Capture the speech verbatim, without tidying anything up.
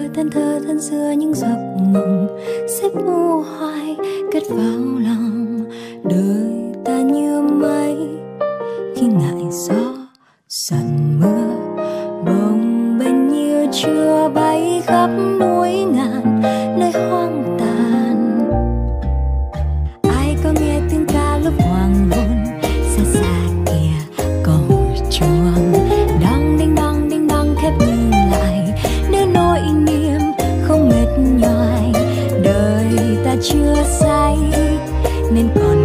thân thơ thân xưa những giấc mộng xếp u hoài cất vào lòng. Đời ta như mây khi ngại gió dần mưa, bồng bềnh như chưa bay khắp núi ngàn nơi hoang tàn. Ai có nghe tiếng ca lúc hoàng hôn, xa xa kìa có hồi chuông đang đinh đong đinh đong khép nhìn lại để nỗi niềm không mệt nhoài. Đời ta chưa say nên còn